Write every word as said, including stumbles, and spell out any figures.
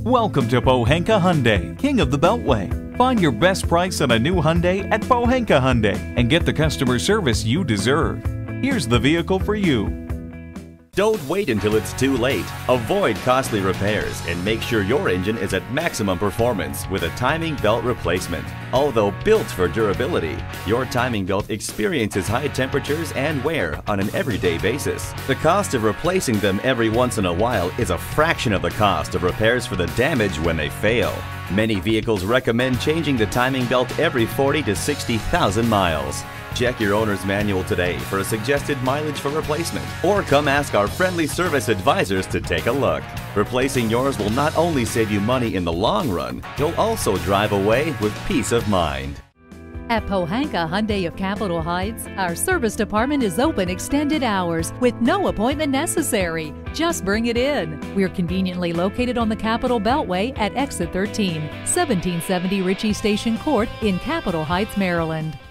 Welcome to Pohanka Hyundai, King of the Beltway. Find your best price on a new Hyundai at Pohanka Hyundai and get the customer service you deserve. Here's the vehicle for you. Don't wait until it's too late. Avoid costly repairs and make sure your engine is at maximum performance with a timing belt replacement. Although built for durability, your timing belt experiences high temperatures and wear on an everyday basis. The cost of replacing them every once in a while is a fraction of the cost of repairs for the damage when they fail. Many vehicles recommend changing the timing belt every forty to sixty thousand miles. Check your owner's manual today for a suggested mileage for replacement, or come ask our friendly service advisors to take a look. Replacing yours will not only save you money in the long run, you'll also drive away with peace of mind. At Pohanka Hyundai of Capitol Heights, our service department is open extended hours with no appointment necessary. Just bring it in. We're conveniently located on the Capitol Beltway at Exit thirteen, seventeen seventy Ritchie Station Court in Capitol Heights, Maryland.